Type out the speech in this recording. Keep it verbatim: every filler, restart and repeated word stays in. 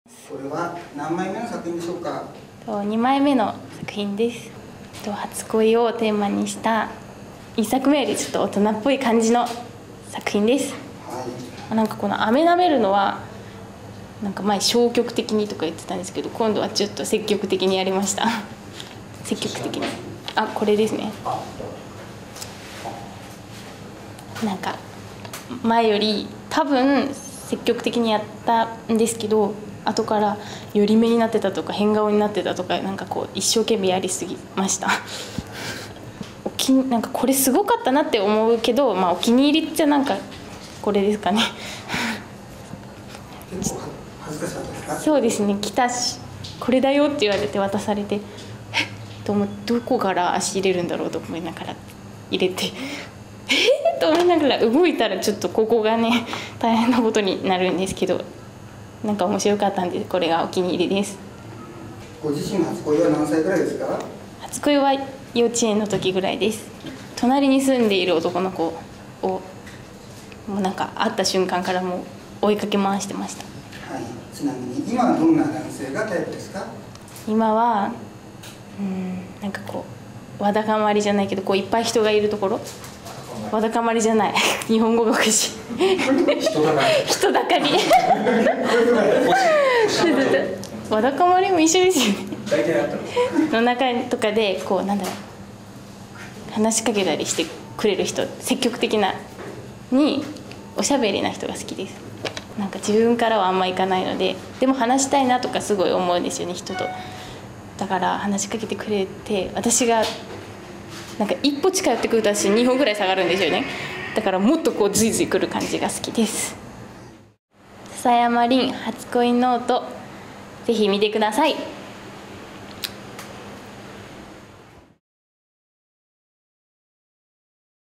これは何枚目の作品でしょうか？ とにまいめの作品です。と初恋をテーマにしたいっさくめよりちょっと大人っぽい感じの作品です。 はい、 なんかこの飴舐めるのはなんか前消極的にとか言ってたんですけど、今度はちょっと積極的にやりました積極的に。あ、これですね。なんか前より多分積極的にやったんですけど、後から寄り目になってたとか変顔になってたとか、なんかこう一生懸命やりすぎましたおきなんかこれすごかったなって思うけど、まあ、お気に入りってなんかこれですかね結構恥ずかしかったですか？ そうですね、来たしこれだよって言われて渡されて、えっと思ってどこから足入れるんだろうと思いながら入れてえーと思いながら動いたらちょっとここがね大変なことになるんですけど、なんか面白かったんでこれがお気に入りです。 ご自身の初恋は何歳ぐらいですか？ 初恋は幼稚園の時ぐらいです。隣に住んでいる男の子をもうなんか会った瞬間からもう追いかけ回してました。 はい、ちなみに今はどんな男性がタイプですか？ 今はうんなんかこうわだかまりじゃないけど、こういっぱい人がいるところ、わだかまりじゃない日本語がおかしい人だかり人だかりわだかまりも一緒ですよねの中とかでこうなんだろう、話しかけたりしてくれる人、積極的なにおしゃべりな人が好きです。なんか自分からはあんまいかないので、でも話したいなとかすごい思うんですよね、人と。だから話しかけてくれて、私がなんか一歩近寄ってくると私にほんぐらい下がるんですよね。だからもっとこうズイズイ来る感じが好きです。笹山凛初恋ノート、ぜひ見てください。